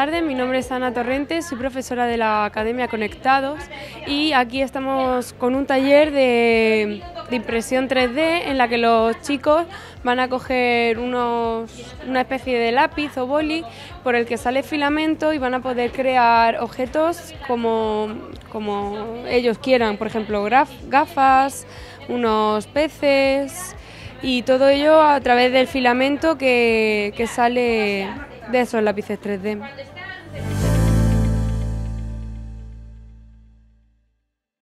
tardes, mi nombre es Ana Torrentes, soy profesora de la Academia Conectados y aquí estamos con un taller de impresión 3D en la que los chicos van a coger una especie de lápiz o boli por el que sale filamento y van a poder crear objetos como ellos quieran, por ejemplo gafas, unos peces y todo ello a través del filamento que sale de esos lápices 3D.